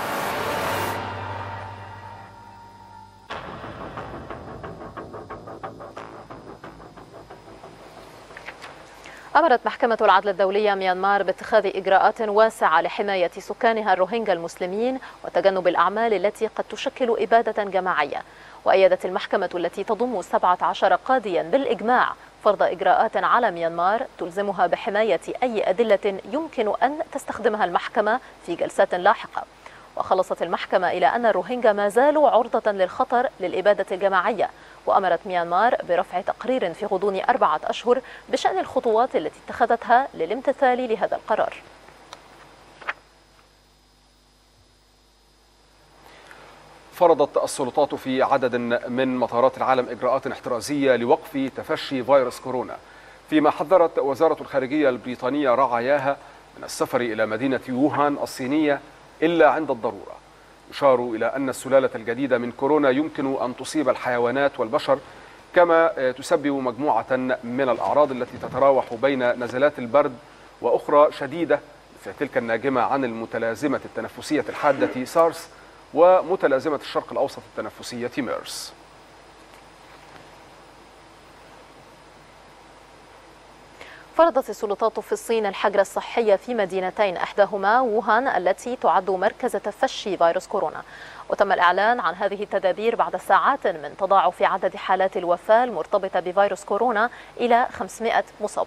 أمرت محكمة العدل الدولية ميانمار باتخاذ إجراءات واسعة لحماية سكانها الروهينجا المسلمين وتجنب الأعمال التي قد تشكل إبادة جماعية. وأيدت المحكمة التي تضم سبعة عشر قاضيا بالإجماع فرض إجراءات على ميانمار تلزمها بحماية أي أدلة يمكن أن تستخدمها المحكمة في جلسات لاحقة. وخلصت المحكمة إلى أن الروهينجا ما زالوا عرضة للخطر للإبادة الجماعية، وأمرت ميانمار برفع تقرير في غضون أربعة أشهر بشأن الخطوات التي اتخذتها للامتثال لهذا القرار. فرضت السلطات في عدد من مطارات العالم إجراءات احترازية لوقف تفشي فيروس كورونا، فيما حذرت وزارة الخارجية البريطانية رعاياها من السفر إلى مدينة ووهان الصينية إلا عند الضرورة. يشار إلى أن السلالة الجديدة من كورونا يمكن أن تصيب الحيوانات والبشر، كما تسبب مجموعة من الأعراض التي تتراوح بين نزلات البرد وأخرى شديدة مثل تلك الناجمة عن المتلازمة التنفسية الحادة سارس ومتلازمة الشرق الأوسط التنفسية ميرس. فرضت السلطات في الصين الحجر الصحي في مدينتين، إحداهما ووهان التي تعد مركز تفشي فيروس كورونا. وتم الإعلان عن هذه التدابير بعد ساعات من تضاعف عدد حالات الوفاة المرتبطة بفيروس كورونا إلى خمسمائة مصاب.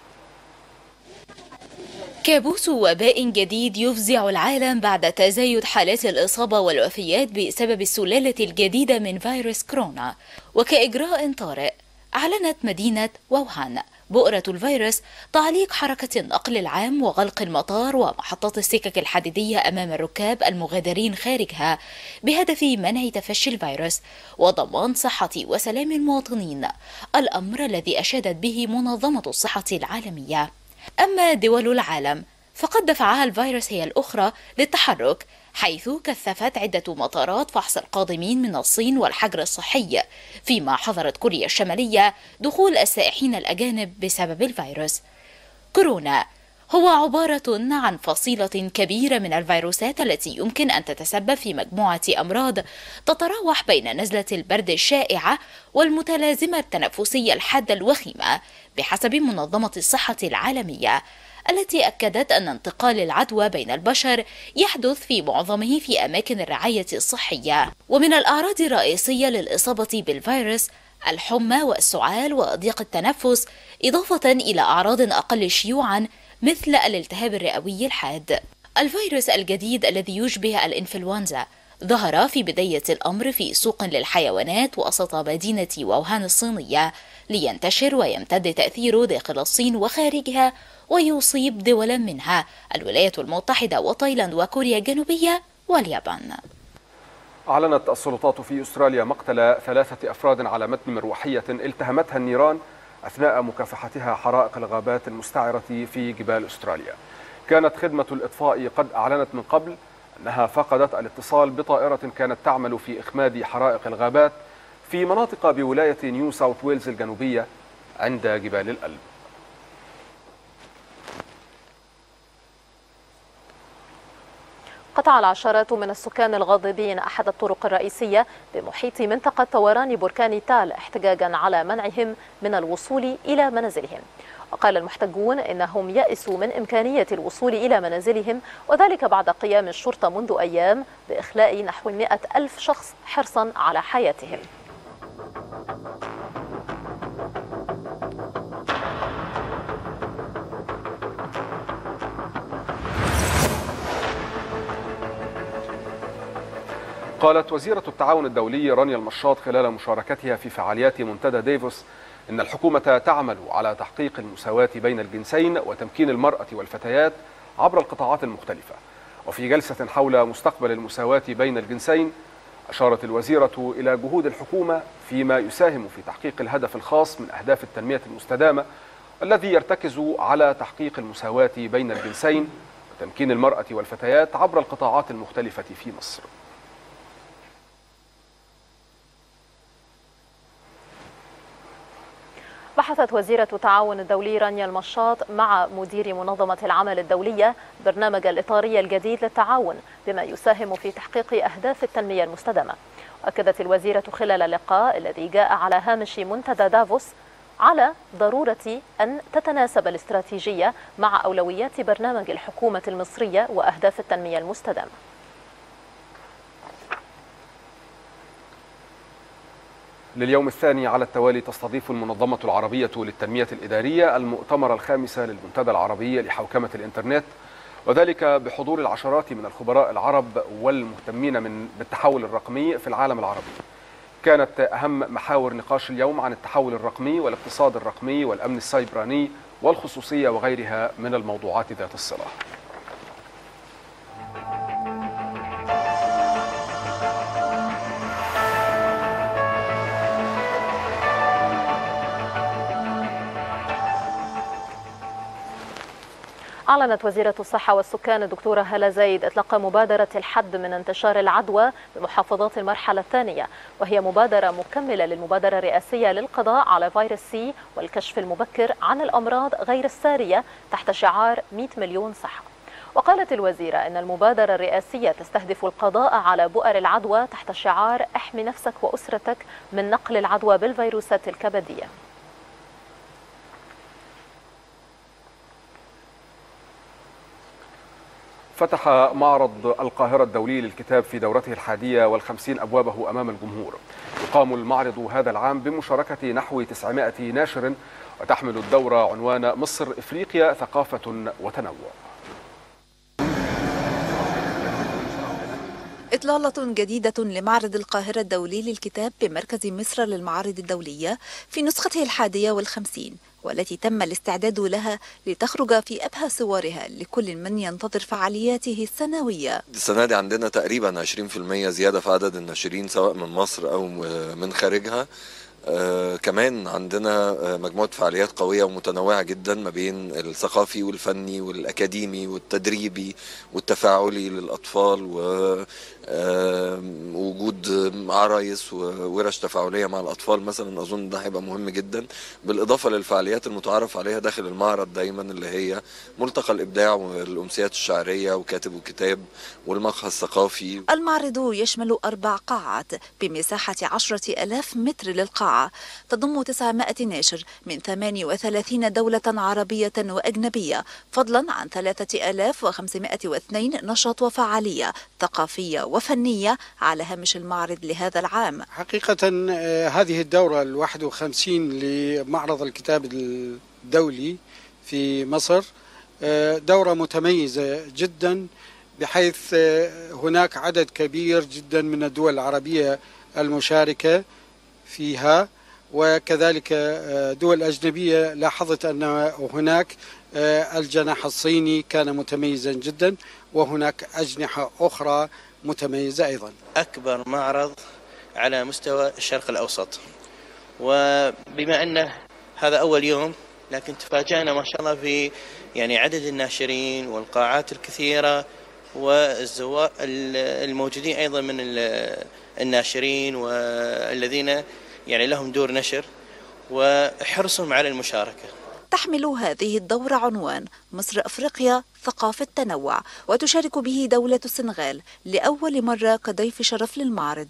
كابوس وباء جديد يفزع العالم بعد تزايد حالات الإصابة والوفيات بسبب السلالة الجديدة من فيروس كورونا. وكإجراء طارئ أعلنت مدينة ووهان بؤرة الفيروس تعليق حركة النقل العام وغلق المطار ومحطات السكك الحديدية أمام الركاب المغادرين خارجها بهدف منع تفشي الفيروس وضمان صحة وسلام المواطنين، الأمر الذي أشادت به منظمة الصحة العالمية. أما دول العالم فقد دفعها الفيروس هي الأخرى للتحرك، حيث كثفت عدة مطارات فحص القادمين من الصين والحجر الصحي، فيما حظرت كوريا الشمالية دخول السائحين الأجانب بسبب الفيروس. كورونا هو عبارة عن فصيلة كبيرة من الفيروسات التي يمكن أن تتسبب في مجموعة أمراض تتراوح بين نزلة البرد الشائعة والمتلازمة التنفسية الحادة الوخيمة بحسب منظمة الصحة العالمية، التي أكدت أن انتقال العدوى بين البشر يحدث في معظمه في أماكن الرعاية الصحية. ومن الأعراض الرئيسية للإصابة بالفيروس الحمى والسعال وضيق التنفس، إضافة إلى أعراض أقل شيوعا مثل الالتهاب الرئوي الحاد. الفيروس الجديد الذي يشبه الإنفلونزا ظهر في بداية الأمر في سوق للحيوانات وسط مدينة ووهان الصينية، لينتشر ويمتد تأثيره داخل الصين وخارجها ويصيب دولا منها الولايات المتحدة وتايلاند وكوريا الجنوبية واليابان. أعلنت السلطات في أستراليا مقتل ثلاثة أفراد على متن مروحية التهمتها النيران أثناء مكافحتها حرائق الغابات المستعرة في جبال أستراليا. كانت خدمة الإطفاء قد أعلنت من قبل أنها فقدت الاتصال بطائرة كانت تعمل في إخماد حرائق الغابات في مناطق بولاية نيو ساوث ويلز الجنوبية عند جبال الألب. قطع العشرات من السكان الغاضبين أحد الطرق الرئيسية بمحيط منطقة طوران بركان تال احتجاجا على منعهم من الوصول إلى منازلهم. وقال المحتجون إنهم يأسوا من إمكانية الوصول إلى منازلهم، وذلك بعد قيام الشرطة منذ أيام بإخلاء نحو مئة ألف شخص حرصا على حياتهم. قالت وزيرة التعاون الدولي رانيا المشاط خلال مشاركتها في فعاليات منتدى ديفوس إن الحكومة تعمل على تحقيق المساواة بين الجنسين وتمكين المرأة والفتيات عبر القطاعات المختلفة. وفي جلسة حول مستقبل المساواة بين الجنسين أشارت الوزيرة إلى جهود الحكومة فيما يساهم في تحقيق الهدف الخاص من أهداف التنمية المستدامة الذي يرتكز على تحقيق المساواة بين الجنسين وتمكين المرأة والفتيات عبر القطاعات المختلفة في مصر. بحثت وزيرة التعاون الدولي رانيا المشاط مع مدير منظمة العمل الدولية برنامج الإطاري الجديد للتعاون بما يساهم في تحقيق أهداف التنمية المستدامة. أكدت الوزيرة خلال اللقاء الذي جاء على هامش منتدى دافوس على ضرورة أن تتناسب الاستراتيجية مع أولويات برنامج الحكومة المصرية وأهداف التنمية المستدامة. لليوم الثاني على التوالي تستضيف المنظمة العربية للتنمية الإدارية المؤتمر الخامس للمنتدى العربي لحوكمة الإنترنت، وذلك بحضور العشرات من الخبراء العرب والمهتمين من بالتحول الرقمي في العالم العربي. كانت أهم محاور نقاش اليوم عن التحول الرقمي والاقتصاد الرقمي والأمن السيبراني والخصوصية وغيرها من الموضوعات ذات الصلة. أعلنت وزيرة الصحة والسكان الدكتورة هالة زايد إطلاق مبادرة الحد من انتشار العدوى بمحافظات المرحلة الثانية، وهي مبادرة مكملة للمبادرة الرئاسية للقضاء على فيروس سي والكشف المبكر عن الأمراض غير السارية تحت شعار مئة مليون صحة. وقالت الوزيرة أن المبادرة الرئاسية تستهدف القضاء على بؤر العدوى تحت شعار احمي نفسك وأسرتك من نقل العدوى بالفيروسات الكبدية. فتح معرض القاهرة الدولي للكتاب في دورته الحادية والخمسين أبوابه أمام الجمهور. يقام المعرض هذا العام بمشاركة نحو تسعمائة ناشر، وتحمل الدورة عنوان مصر إفريقيا ثقافة وتنوع. إطلالة جديدة لمعرض القاهرة الدولي للكتاب بمركز مصر للمعارض الدولية في نسخته الحادية والخمسين، والتي تم الاستعداد لها لتخرج في أبهى صورها لكل من ينتظر فعالياته السنوية. السنة دي عندنا تقريبا عشرين بالمئة زيادة في عدد الناشرين سواء من مصر أو من خارجها. آه كمان عندنا آه مجموعة فعاليات قوية ومتنوعة جدا ما بين الثقافي والفني والأكاديمي والتدريبي والتفاعلي للأطفال، ووجود آه عرايس وورش تفاعلية مع الأطفال مثلا. أظن ده هيبقى مهم جدا، بالإضافة للفعاليات المتعارف عليها داخل المعرض دايما اللي هي ملتقى الإبداع والأمسيات الشعرية وكاتب وكتاب والمقهى الثقافي. المعرض يشمل أربع قاعات بمساحة عشرة ألاف متر للقاعة، تضم تسعمائة ناشر من ثمانية وثلاثين دولة عربية وأجنبية، فضلا عن ثلاثة آلاف وخمسمائة واثنين نشاط وفعالية ثقافية وفنية على هامش المعرض لهذا العام. حقيقة هذه الدورة الواحد وخمسين لمعرض الكتاب الدولي في مصر دورة متميزة جدا، بحيث هناك عدد كبير جدا من الدول العربية المشاركة فيها، وكذلك دول أجنبية. لاحظت أن هناك الجناح الصيني كان متميزا جدا، وهناك أجنحة أخرى متميزة أيضا. أكبر معرض على مستوى الشرق الأوسط، وبما أنه هذا أول يوم لكن تفاجأنا ما شاء الله في يعني عدد الناشرين والقاعات الكثيرة والزوار الموجودين أيضا من الناشرين والذين يعني لهم دور نشر وحرصهم على المشاركة. تحمل هذه الدورة عنوان مصر أفريقيا ثقافة تنوع، وتشارك به دولة السنغال لأول مرة كضيف شرف للمعرض.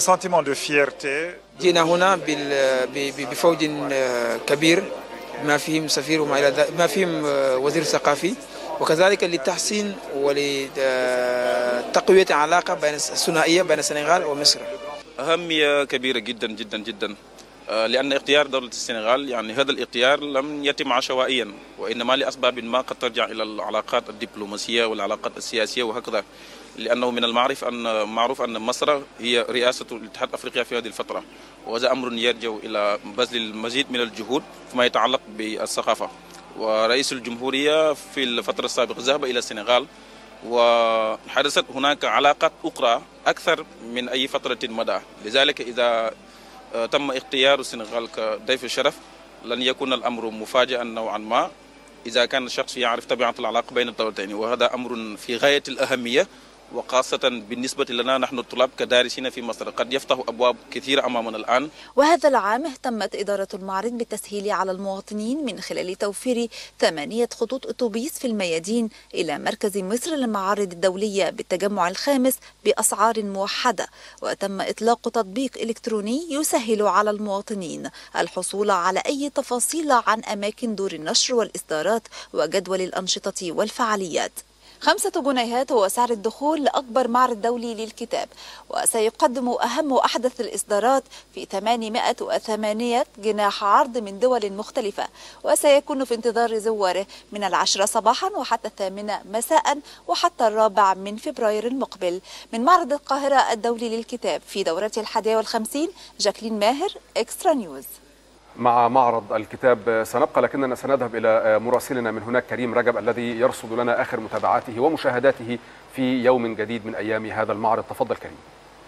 جئنا هنا بفوج كبير ما فيهم سفير وما إلى ذلك، ما فيهم وزير ثقافي، وكذلك لتحسين ولتقوية العلاقة بين الثنائية بين السنغال ومصر. أهمية كبيرة جدا جدا جدا، لأن اختيار دولة السنغال يعني هذا الاختيار لم يتم عشوائيا، وإنما لأسباب ما قد ترجع إلى العلاقات الدبلوماسية والعلاقات السياسية وهكذا، لأنه من المعروف أن معروف أن مصر هي رئاسة الاتحاد الأفريقي في هذه الفترة، وهذا أمر يرجع إلى بذل المزيد من الجهود فيما يتعلق بالثقافة. ورئيس الجمهورية في الفترة السابقة ذهب إلى السنغال وحدثت هناك علاقات أخرى أكثر من أي فترة مدى. لذلك إذا تم اختيار السنغال كضيف الشرف لن يكون الأمر مفاجئا نوعا ما إذا كان الشخص يعرف طبيعة العلاقة بين الدولتين، وهذا أمر في غاية الأهمية، وخاصة بالنسبة لنا نحن الطلاب كدارسين في مصر قد يفتح أبواب كثيرة أمامنا الآن. وهذا العام اهتمت إدارة المعرض بالتسهيل على المواطنين من خلال توفير ثمانية خطوط أتوبيس في الميادين إلى مركز مصر للمعارض الدولية بالتجمع الخامس بأسعار موحدة، وتم إطلاق تطبيق إلكتروني يسهل على المواطنين الحصول على أي تفاصيل عن أماكن دور النشر والإصدارات وجدول الأنشطة والفعاليات. خمسة جنيهات هو سعر الدخول لأكبر معرض دولي للكتاب، وسيقدم أهم وأحدث الإصدارات في ثمانمائة وثمانية جناح عرض من دول مختلفة، وسيكون في انتظار زواره من العاشرة صباحا وحتى الثامنة مساء وحتى الرابع من فبراير المقبل. من معرض القاهرة الدولي للكتاب في دورته الحادية والخمسين، جاكلين ماهر، إكسترا نيوز. مع معرض الكتاب سنبقى، لكننا سنذهب إلى مراسلنا من هناك كريم رجب الذي يرصد لنا آخر متابعاته ومشاهداته في يوم جديد من أيام هذا المعرض. تفضل كريم.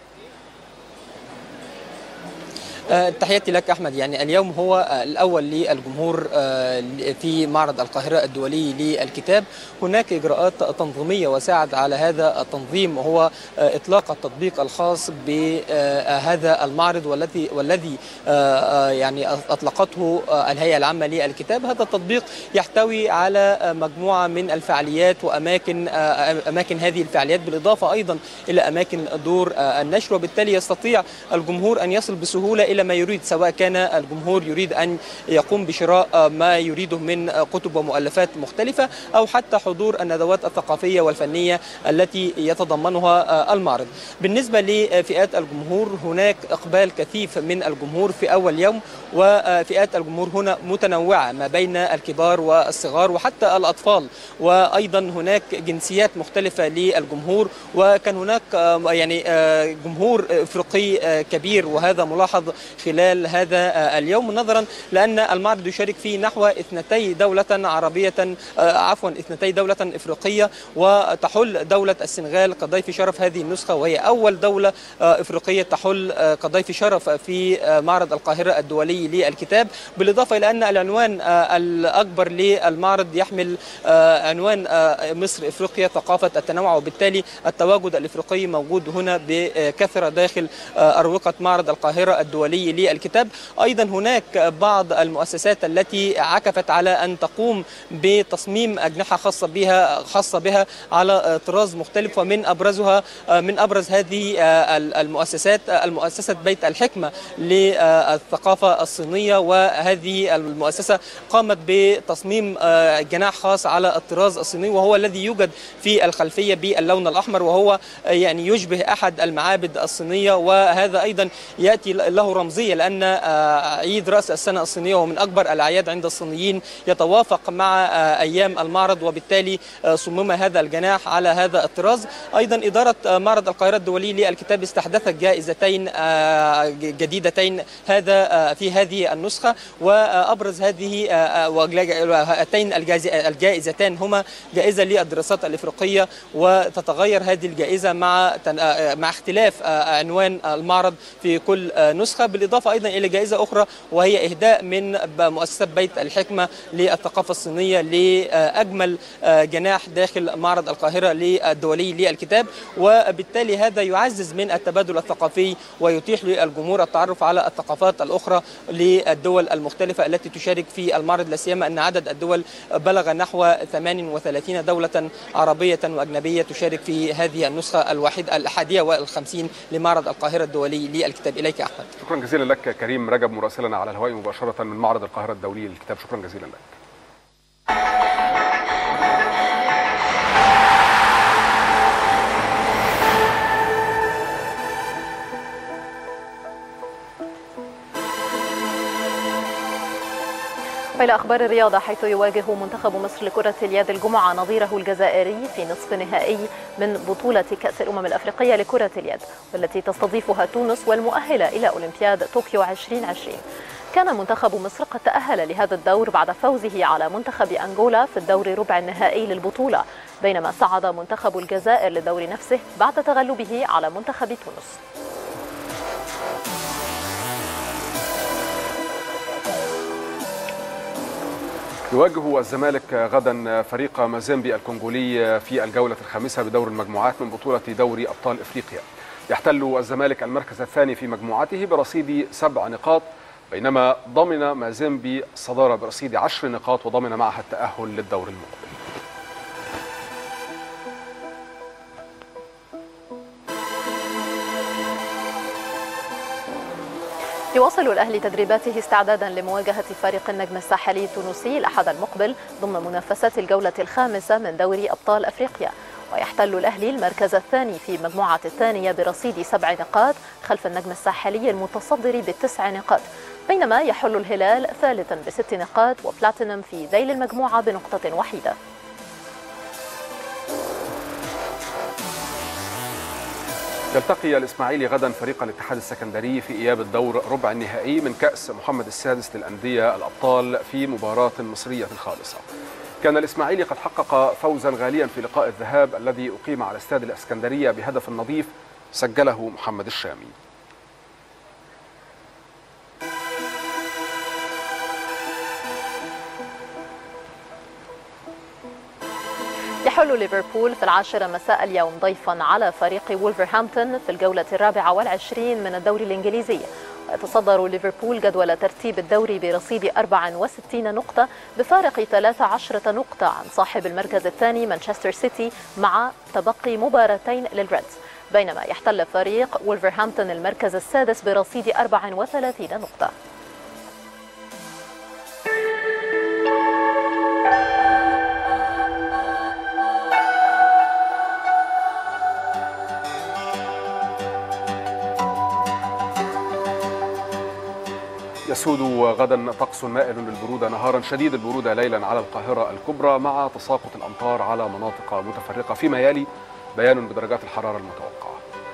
تحياتي لك أحمد. يعني اليوم هو الأول للجمهور في معرض القاهرة الدولي للكتاب. هناك إجراءات تنظيمية وساعد على هذا التنظيم وهو إطلاق التطبيق الخاص بهذا المعرض والذي والذي يعني أطلقته الهيئة العامة للكتاب. هذا التطبيق يحتوي على مجموعة من الفعاليات وأماكن أماكن هذه الفعاليات، بالإضافة أيضا إلى أماكن دور النشر، وبالتالي يستطيع الجمهور أن يصل بسهولة إلى ما يريد، سواء كان الجمهور يريد أن يقوم بشراء ما يريده من كتب ومؤلفات مختلفة، أو حتى حضور الندوات الثقافية والفنية التي يتضمنها المعرض. بالنسبة لفئات الجمهور، هناك إقبال كثيف من الجمهور في أول يوم، وفئات الجمهور هنا متنوعة ما بين الكبار والصغار وحتى الأطفال، وأيضا هناك جنسيات مختلفة للجمهور، وكان هناك يعني جمهور إفريقي كبير، وهذا ملاحظ خلال هذا اليوم، نظرا لأن المعرض يشارك فيه نحو اثنتي دولة عربية عفوا اثنتي دولة إفريقية، وتحل دولة السنغال كضيف شرف هذه النسخة، وهي أول دولة إفريقية تحل كضيف شرف في معرض القاهرة الدولي للكتاب. بالإضافة إلى أن العنوان الأكبر للمعرض يحمل عنوان مصر إفريقيا ثقافة التنوع، وبالتالي التواجد الإفريقي موجود هنا بكثرة داخل أروقة معرض القاهرة الدولي للكتاب. أيضا هناك بعض المؤسسات التي عكفت على أن تقوم بتصميم أجنحة خاصة بها خاصة بها على طراز مختلف، ومن أبرزها من أبرز هذه المؤسسات المؤسسة بيت الحكمة للثقافة الصينية، وهذه المؤسسة قامت بتصميم جناح خاص على الطراز الصيني، وهو الذي يوجد في الخلفية باللون الأحمر، وهو يعني يشبه أحد المعابد الصينية، وهذا أيضا يأتي له رمزية لأن عيد رأس السنة الصينية ومن أكبر الأعياد عند الصينيين يتوافق مع أيام المعرض، وبالتالي صمم هذا الجناح على هذا الطراز. أيضا إدارة معرض القاهرة الدولي للكتاب استحدثت جائزتين جديدتين هذا في هذه النسخة، وأبرز هذه هاتين الجائزتان هما جائزة للدراسات الإفريقية، وتتغير هذه الجائزة مع مع اختلاف عنوان المعرض في كل نسخة، بالإضافة أيضا إلى جائزة أخرى وهي إهداء من مؤسسة بيت الحكمة للثقافة الصينية لأجمل جناح داخل معرض القاهرة الدولي للكتاب، وبالتالي هذا يعزز من التبادل الثقافي ويتيح للجمهور التعرف على الثقافات الأخرى للدول المختلفة التي تشارك في المعرض، لا سيما أن عدد الدول بلغ نحو ثمان وثلاثين دولة عربية وأجنبية تشارك في هذه النسخة الواحدة الحادية والخمسين لمعرض القاهرة الدولي للكتاب. إليك أحمد. شكرا جزيلا لك كريم رجب مراسلنا على الهواء مباشرة من معرض القاهرة الدولي للكتاب. شكرا جزيلا لك. إلى أخبار الرياضة، حيث يواجه منتخب مصر لكرة اليد الجمعة نظيره الجزائري في نصف نهائي من بطولة كأس الأمم الأفريقية لكرة اليد، والتي تستضيفها تونس والمؤهلة إلى أولمبياد طوكيو ألفين وعشرين. كان منتخب مصر قد تأهل لهذا الدور بعد فوزه على منتخب أنغولا في الدور ربع النهائي للبطولة، بينما صعد منتخب الجزائر للدور نفسه بعد تغلبه على منتخب تونس. يواجه الزمالك غدا فريق مازيمبي الكونغولي في الجولة الخامسة بدور المجموعات من بطولة دوري أبطال إفريقيا. يحتل الزمالك المركز الثاني في مجموعته برصيد سبع نقاط، بينما ضمن مازيمبي الصدارة برصيد عشر نقاط وضمن معها التأهل للدور المقبل. يواصل الأهلي تدريباته استعدادا لمواجهة فريق النجم الساحلي التونسي الأحد المقبل ضمن منافسات الجولة الخامسة من دوري أبطال أفريقيا. ويحتل الأهلي المركز الثاني في مجموعة الثانية برصيد سبع نقاط خلف النجم الساحلي المتصدر بتسع نقاط، بينما يحل الهلال ثالثا بست نقاط وبلاتينم في ذيل المجموعة بنقطة وحيدة. يلتقي الإسماعيلي غدا فريق الاتحاد السكندري في إياب الدور ربع النهائي من كأس محمد السادس للأندية الأبطال في مباراة مصرية خالصة. كان الإسماعيلي قد حقق فوزا غاليا في لقاء الذهاب الذي أقيم على استاد الإسكندرية بهدف نظيف سجله محمد الشامي. يحل ليفربول في العاشرة مساء اليوم ضيفا على فريق وولفرهامبتون في الجولة الرابعة والعشرين من الدوري الإنجليزي. ويتصدر ليفربول جدول ترتيب الدوري برصيد أربع وستين نقطة بفارق ثلاث عشرة نقطة عن صاحب المركز الثاني مانشستر سيتي مع تبقي مباراتين للريدز، بينما يحتل فريق وولفرهامبتون المركز السادس برصيد أربع وثلاثين نقطة. يسود غدا طقس مائل للبرودة نهارا شديد البرودة ليلا على القاهرة الكبرى مع تساقط الأمطار على مناطق متفرقة، فيما يلي بيان بدرجات الحرارة المتوقعة.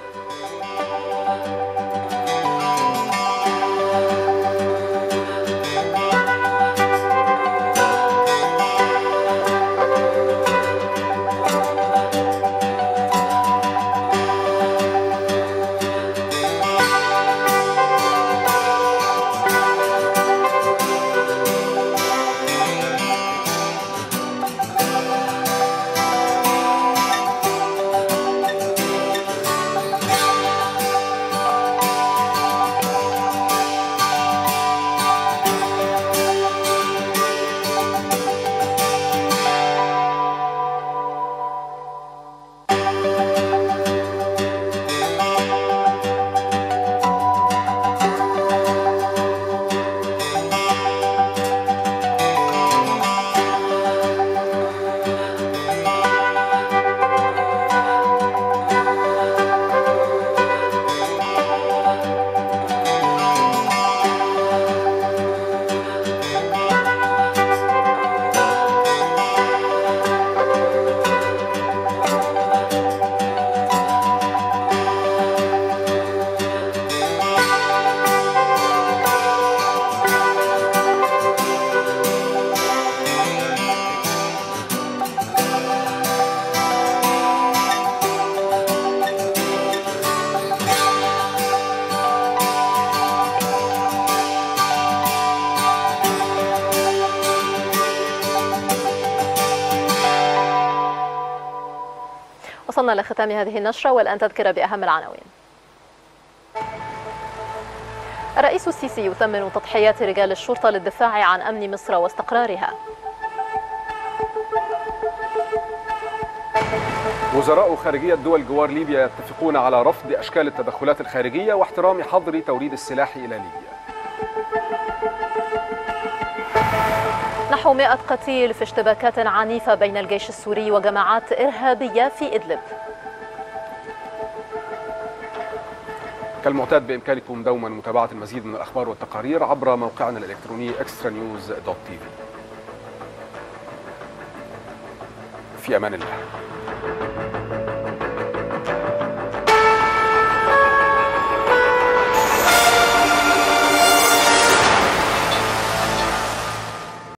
وصلنا لختام هذه النشرة، والآن تذكرة بأهم العناوين. الرئيس السيسي يثمن تضحيات رجال الشرطة للدفاع عن أمن مصر واستقرارها. وزراء خارجية دول جوار ليبيا يتفقون على رفض أشكال التدخلات الخارجية واحترام حظر توريد السلاح إلى ليبيا. نحو مئة قتيل في اشتباكات عنيفة بين الجيش السوري وجماعات إرهابية في إدلب. كالمعتاد بإمكانكم دوما متابعة المزيد من الأخبار والتقارير عبر موقعنا الإلكتروني إكسترا نيوز دوت تي في. في أمان الله.